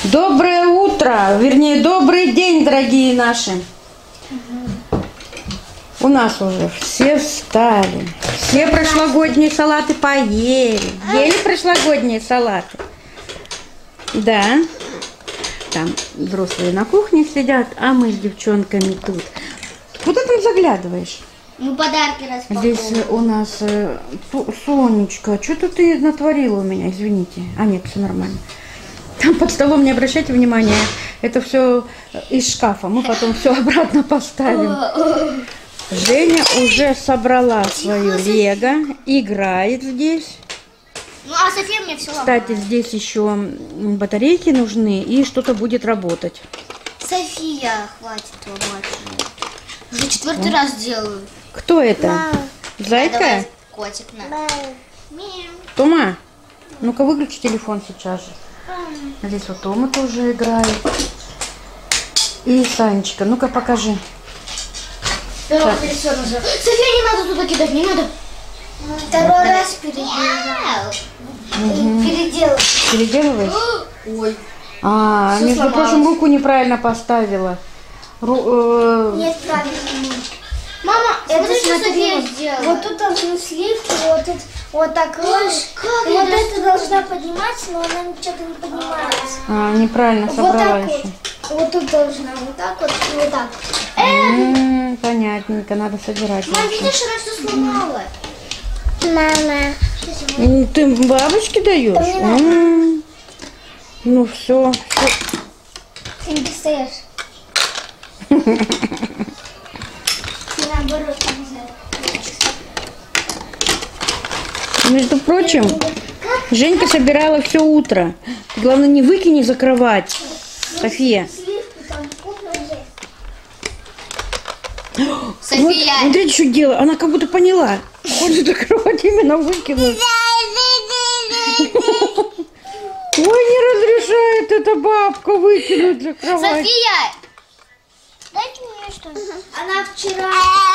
Доброе утро, вернее, добрый день, дорогие наши. У нас уже все встали, все прошлогодние салаты поели. Ели прошлогодние салаты? Да. Там взрослые на кухне сидят, а мы с девчонками тут. Куда ты заглядываешь? Мы подарки распаковываем. Здесь у нас Сонечка, что-то ты натворила у меня, извините. А нет, все нормально. Там под столом, не обращайте внимания, это все из шкафа. Мы потом все обратно поставим. Женя уже собрала свою лего, играет здесь. Ну, а София мне все ломает. Кстати, здесь еще батарейки нужны и что-то будет работать. София, хватит ломать. Уже 4-й раз делаю. Кто это? Зайка? Давай, котик на. Тома, ну-ка выключи телефон сейчас же. Здесь вот Тома тоже играет. И Санечка, ну-ка покажи. София, не надо туда кидать, не надо. Второй раз переделываешь. Переделываешь? Ой. А, Всё между сломалось. прочим, руку неправильно поставила. Нет, правильно. Мама, это что София сделала? Вот тут должны сливки, вот тут вот так ложь. как И вот я это должна подниматься, но она что-то не поднимается. А, неправильно Вот собрала так еще. вот. Вот тут должна вот так вот и вот так. Понятненько, надо собирать. Мам, видишь, она все сломала. Мама. Ты бабочке даешь? Да не надо. Ну все. Ты не достаешь. И наоборот, нельзя. Между прочим, Женька собирала все утро. Главное, не выкини за кровать. София. Сливки там вкусно же. Вот, София. смотрите, что делает. Она как будто поняла. Хочет за кровать именно выкинуть. Ой, не разрешает эта бабка выкинуть за кровать. София. Дайте мне что-нибудь. Она вчера...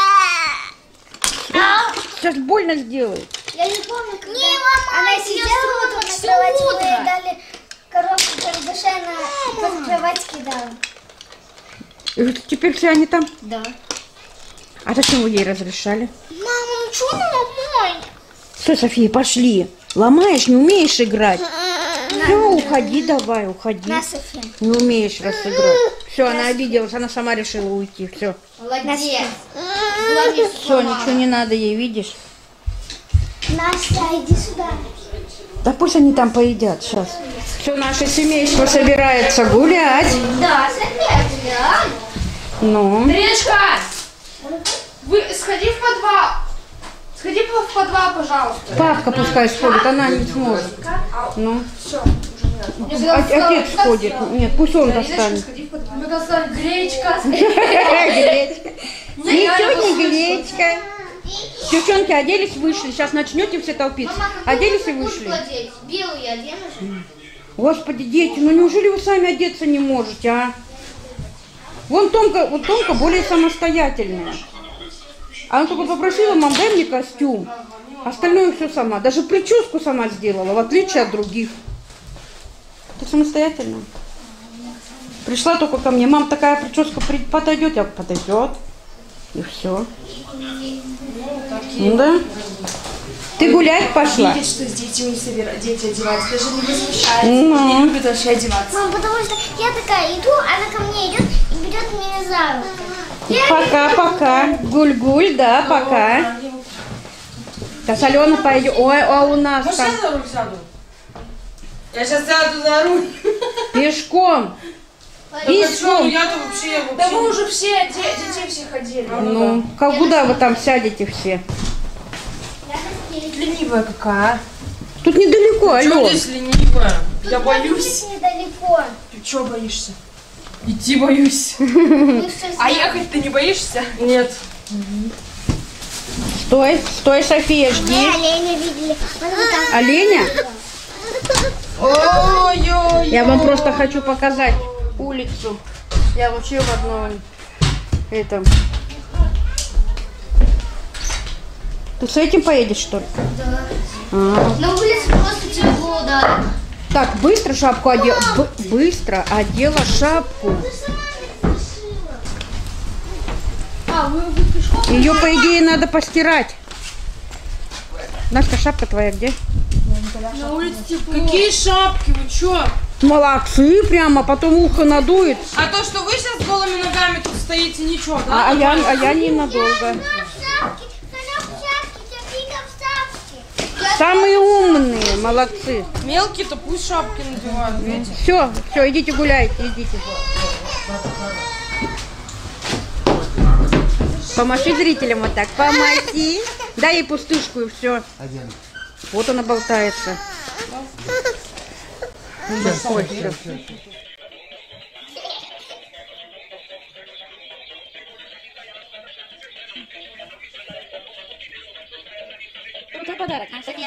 Сейчас больно сделает. Я не помню, когда Не ломай, она сидела вот тут на всё кровати, мы утро. ей дали коробку карандаша, она под кровать кидала. И вот теперь все они там. Да. А зачем вы ей разрешали? Мама, ну что она ломает? Все, София, пошли. Ломаешь, не умеешь играть. Все, уходи давай, уходи. На, София. Не умеешь разыграть. Все, она обиделась, она сама решила уйти. Все. Молодец. Все, ничего не надо ей, видишь? Настя, иди сюда. Да пусть они там поедят сейчас. Все, наше семейство собирается гулять. Да, София. Ну, Гречка! Вы сходи в подвал. Сходи в подвал, пожалуйста. папка пускай сходит, она не сможет. Ну, Все, уже не надо. отец сходит. Нет, пусть он Мариночка, достанет. сходи в подвал. Мы достанем гречка. Гречка. Ничего не не гречка. Девчонки оделись, вышли. Сейчас начнете все толпиться. Оделись и вышли. Белую я одену же. Господи, дети, ну неужели вы сами одеться не можете, а? Вон Томка более самостоятельная. Она только попросила: мам, дай мне костюм. Остальное все сама. Даже прическу сама сделала, в отличие от других. Ты самостоятельная. Пришла только ко мне: мам, такая прическа подойдет? Я говорю: подойдет. И все. Ну да. Ты гулять пошла? Видишь, что с детьми дети одеваются, даже не возмущаются. Ну. Не любят вообще одеваться. Мам, потому что я такая иду, она ко мне идет и берет меня за руку. Пока-пока. Гуль-гуль, да, пока. Сейчас Алена пойдет. Ой, а у нас Можно там я за руль сяду? Я сейчас сяду за руль. пешком. Пешком. Я-то вообще... Да мы уже все, детей все ходили. Ну, куда вы там сядете все? Ленивая какая. Тут недалеко, Чего алло. здесь ленивая? Я боюсь. Здесь недалеко. Ты чего боишься? Идти боюсь. Мы всё А знаем. ехать ты не боишься? Нет. Стой, стой, София, жди. Мы оленя видели. Вот там. Оленя? Ой-ой-ой. Я вам просто хочу показать улицу. Я вообще в одном этом. Ты с этим поедешь, что ли? Да. На улице просто тепло, да. Так, быстро шапку одела. Быстро одела шапку. Вы пешком? Ее, по идее, надо постирать. Настя, шапка твоя где? На улице тепло. Какие шапки? Вы чё? Молодцы, прямо, потом ухо надует. А то, что вы сейчас с голыми ногами тут стоите, ничего, да? А я ненадолго. Самые умные, молодцы. Мелкие-то пусть шапки надевают, видите? Все, идите гуляйте, идите. Помаши зрителям вот так, помаши. Дай ей пустышку и все. Вот она болтается. Ой, всё. Крутой подарок.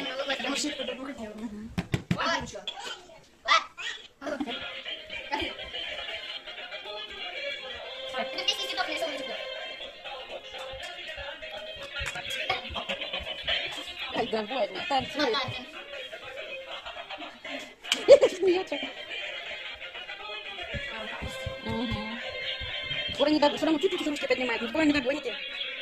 Ай, довольно, танцует. Смеется. Скоро не все равно чуть-чуть ручки поднимает, но скоро не догоните.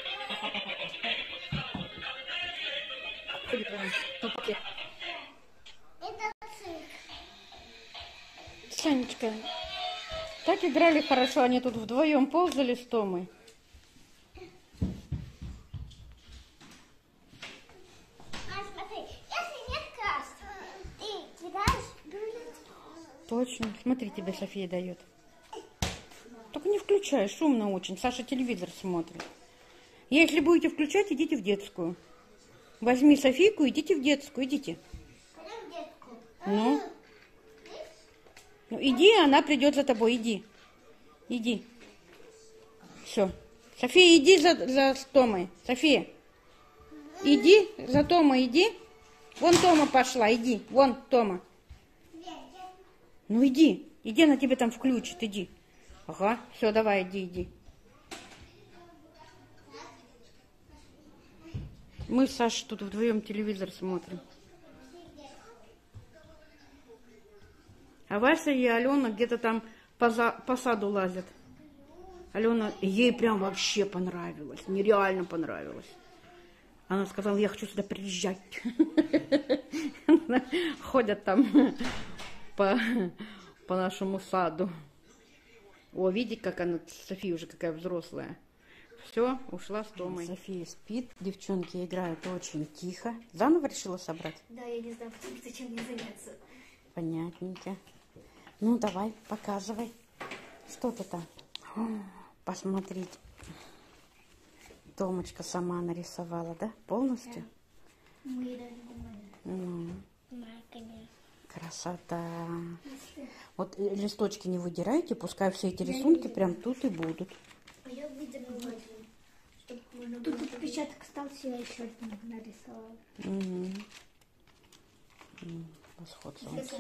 Санечка, так играли хорошо, они тут вдвоем ползали с Томой. Точно. Смотри, тебе София дает. Только не включай, шумно очень. Саша телевизор смотрит. Если будете включать, идите в детскую. Возьми Софийку, идите в детскую, идите. Ну иди, она придет за тобой, иди. Иди. Все. София, иди за Томой. София, иди за Томой, иди. Вон Тома пошла, иди. Вон Тома. Ну иди, она тебе там включит, иди. Ага, все, давай, иди. Мы с Сашей тут вдвоем телевизор смотрим. А Вася и Алена где-то там по саду лазят. Алена, ей прям вообще понравилось, нереально понравилось. Она сказала, я хочу сюда приезжать. Ходят там по нашему саду. О, видите, как она, София уже какая взрослая. Все, ушла с Томой. София спит, девчонки играют очень тихо. Заново решила собрать? Да, я не знаю, зачем мне заняться. Понятненько. Ну, давай, показывай. Что ты там? О, посмотрите. Томочка сама нарисовала, да? Полностью? Да. Мы Красота. Вот листочки не выдирайте, пускай все эти рисунки прям тут и будут. А я выдернула один. Тут отпечаток остался, я еще один нарисовала. Восход солнца.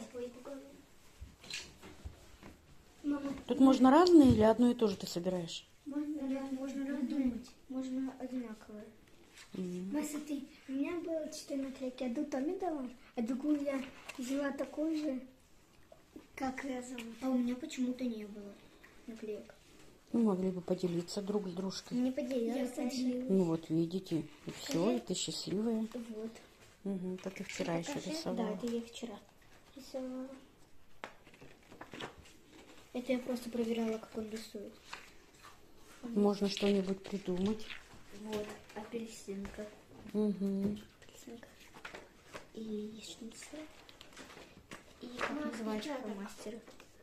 Тут можно разные или одно и то же ты собираешь? Можно раздумать, можно одинаковое. Смотри, у меня было 4 наклейки, одну Томе дала, а другую я взяла такую же, как я зовут. А у меня почему-то не было наклеек. Ну, могли бы поделиться друг с дружкой. Не поделилась. Ну вот, видите, и все, и ты счастливая. Вот. Угу, это ты вчера еще рисовала. Да, это я вчера рисовала. Это я просто проверяла, как он рисует. Можно что-нибудь придумать. Вот, апельсинка. Угу. Апельсинка. И яичница. И как называется мастера.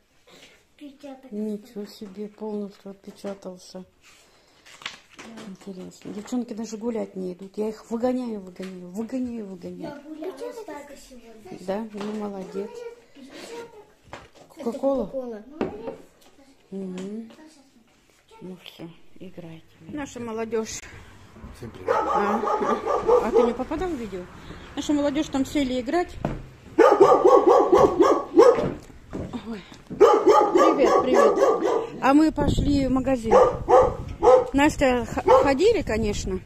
Ничего себе, полностью отпечатался. Интересно. Девчонки даже гулять не идут. Я их выгоняю. Я гуляла столько сегодня. Да? Ну, молодец. Кока-кола? Кока-кола. Угу. Ну все, играйте. Наша молодежь. Всем привет. А ты не попадал в видео? Наша молодежь там сели играть. Ой. Привет. А мы пошли в магазин. Настя ходили, конечно.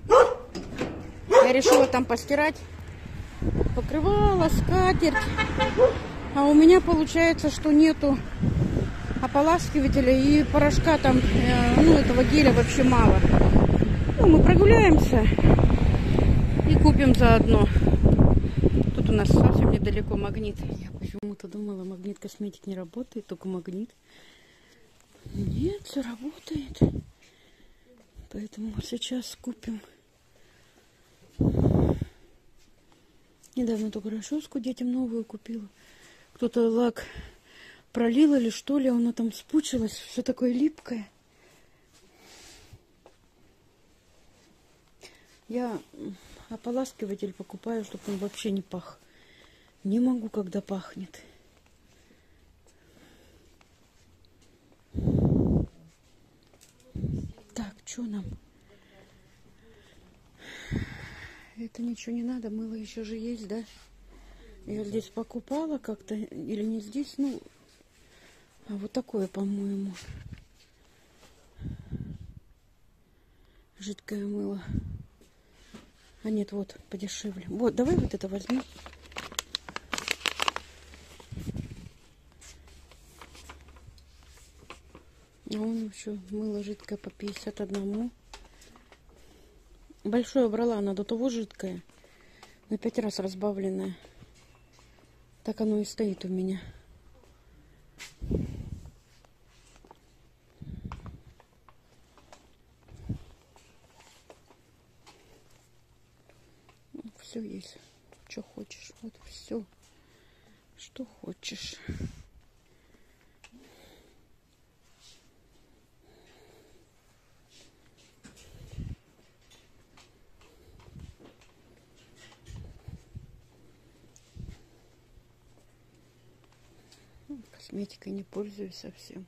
Я решила там постирать. Покрывала, скатерть. А у меня получается, что нету ополаскивателя и порошка там, ну, этого геля вообще мало. Ну, мы прогуляемся и купим заодно. Тут у нас совсем недалеко Магнит. Я почему-то думала, Магнит косметик не работает, только Магнит. Нет, все работает. Поэтому сейчас купим. Недавно только расческу детям новую купила. Кто-то лак пролил или что ли, оно там спучилось, все такое липкое. Я ополаскиватель покупаю, чтобы он вообще не пах. Не могу, когда пахнет. Так, что нам? Это ничего не надо, мыло еще же есть, да? Я здесь покупала как-то, или не здесь, ну, а вот такое, по-моему. Жидкое мыло. А нет, вот, подешевле. Вот, давай вот это возьми. А он еще мыло жидкое по 51. Большое брала, она до того жидкое. На 5 раз разбавленное. Так оно и стоит у меня. Все есть. Что хочешь. Вот все. Что хочешь. Косметикой не пользуюсь совсем.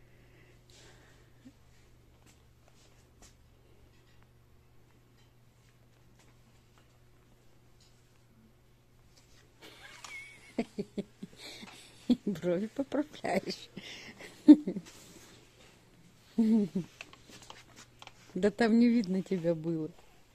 Брови поправляешь. Да там не видно тебя было.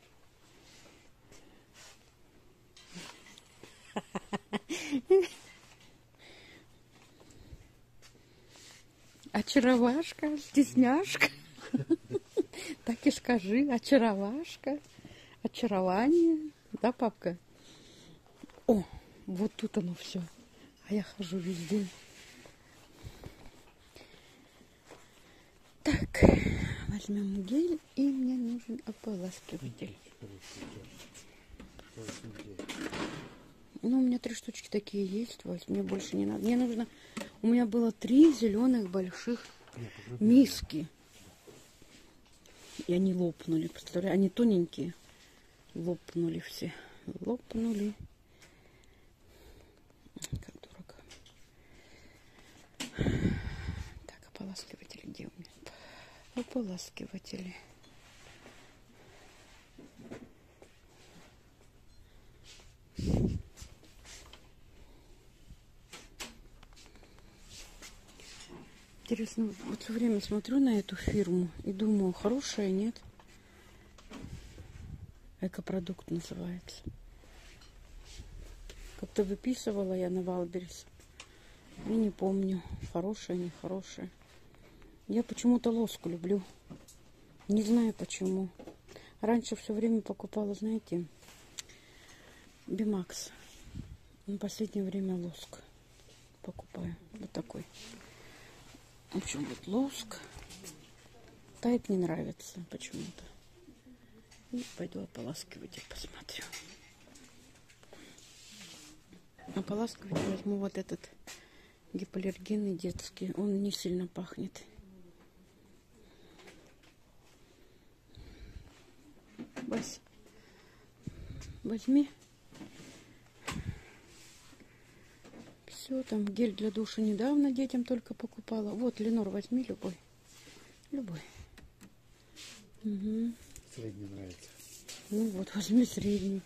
Очаровашка, стесняшка. Так и скажи, очаровашка, очарование. Да, папка? О, вот тут оно все. А я хожу везде. Так, возьмем гель, и мне нужен ополаскиватель. Ну, у меня 3 штучки такие есть, Вась, мне больше не надо. Мне нужно... У меня было 3 зеленых больших миски. И они лопнули, представляете? Они тоненькие. Лопнули все. Лопнули. Как дурака. Так, ополаскиватели где у меня? Ополаскиватели. Интересно, вот все время смотрю на эту фирму и думаю, хорошая, нет? Экопродукт называется. Как-то выписывала я на Валберес. И не помню, хорошая, нехорошая. Я почему-то лоску люблю. Не знаю почему. Раньше все время покупала, знаете, Бимакс. В последнее время лоск покупаю. Вот такой. В общем, вот лоск. Тайп не нравится почему-то. И пойду ополаскиватель посмотрю. Ополаскиватель возьму вот этот гипоаллергенный детский. Он не сильно пахнет. Вась, возьми. Все, там гель для душа недавно детям только покупала. Вот, Ленор, возьми любой. Любой. Угу. Средний нравится. Ну вот, возьми средний.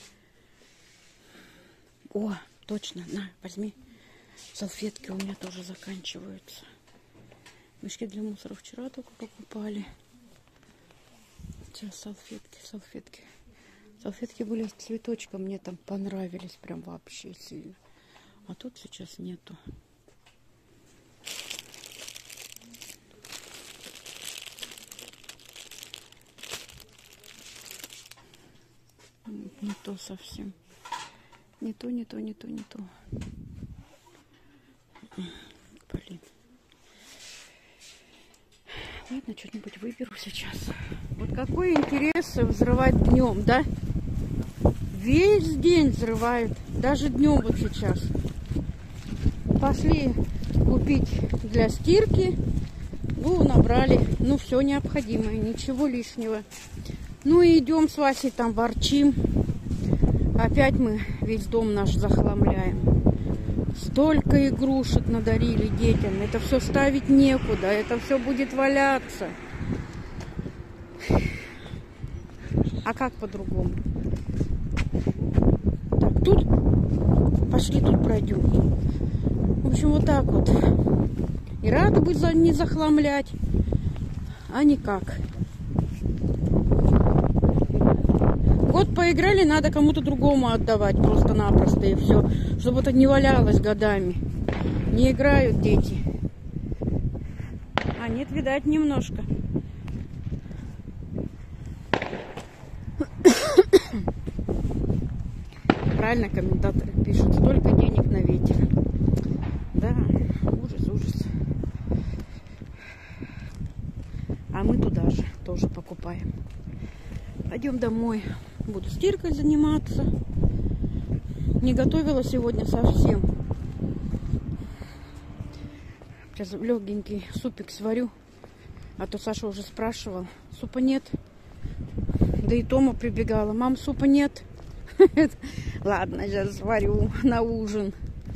О, точно, на, возьми. Салфетки у меня тоже заканчиваются. Мешки для мусора вчера только покупали. Сейчас салфетки. Салфетки были с цветочком, мне там понравились прям вообще сильно. А тут сейчас нету. Не то совсем. Не то, не то, не то, не то. Блин. Ладно, что-нибудь выберу сейчас. Вот какой интерес взрывать днем, да? Весь день взрывают. Даже днем вот сейчас. Пошли купить для стирки. Ну, набрали. Ну, все необходимое. Ничего лишнего. Ну, и идем с Васей там ворчим. Опять мы весь дом наш захламляем. Столько игрушек надарили детям. Это все ставить некуда. Это все будет валяться. А как по-другому? Так, тут пошли, тут пройдем. В общем, вот так вот. И рада бы не захламлять, а никак. Вот поиграли, надо кому-то другому отдавать просто-напросто, и все. Чтобы это не валялось годами. Не играют дети. А нет, видать, немножко. Правильно комментаторы пишут. Столько денег на ветер. Да, ужас, ужас. А мы туда же тоже покупаем. Пойдем домой. Буду стиркой заниматься. Не готовила сегодня совсем. Сейчас легенький супик сварю. А то Саша уже спрашивал. Супа нет. Да и Тома прибегала. Мам, супа нет. Ладно, сейчас сварю на ужин.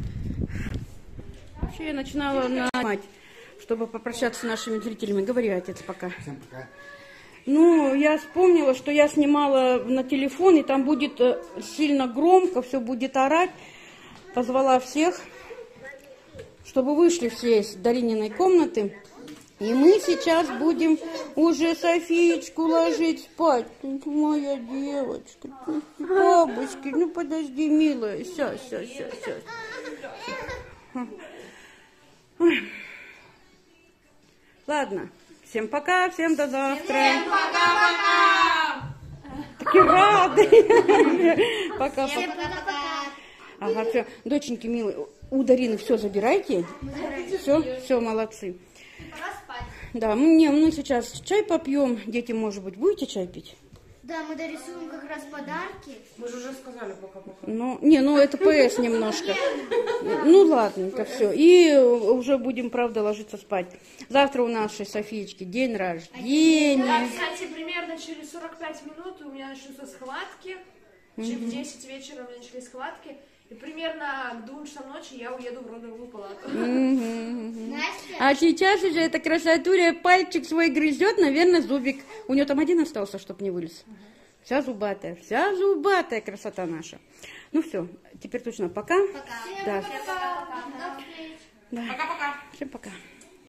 Вообще я начинала снимать, чтобы попрощаться с нашими зрителями. Говори, отец, пока. Всем пока. Ну, я вспомнила, что я снимала на телефон, и там будет сильно громко, все будет орать. Позвала всех, чтобы вышли все из Дарининой комнаты. И мы сейчас будем уже Софиечку ложить спать. Моя девочка, бабочки, ну подожди, милая. Сейчас. Ладно. Всем пока, всем до завтра. Всем пока-пока! Такие рады. Пока. Всем пока-пока. Ага, все. Доченьки милые, у Дарины все забирайте. Все, молодцы. Пора спать. Да, мы сейчас чай попьем. Дети, может быть, будете чай пить? Да, мы дорисуем как раз подарки. Мы же уже сказали пока-пока. Ну, это ПС немножко. Ну, ладненько, все. И уже будем, правда, ложиться спать. Завтра у нашей Софиечки день Да, рождения. кстати, примерно через 45 минут у меня начнутся схватки. В 10 вечера у меня начались схватки. И примерно к 2 часам ночи я уеду в родовую палату. Настя? А сейчас уже эта красотуля пальчик свой грызет, наверное, зубик. У нее там один остался, чтобы не вылез. Вся зубатая красота наша. Ну все, теперь точно пока. Пока. Да. Пока-пока. До встречи. Да. Пока-пока. Всем пока.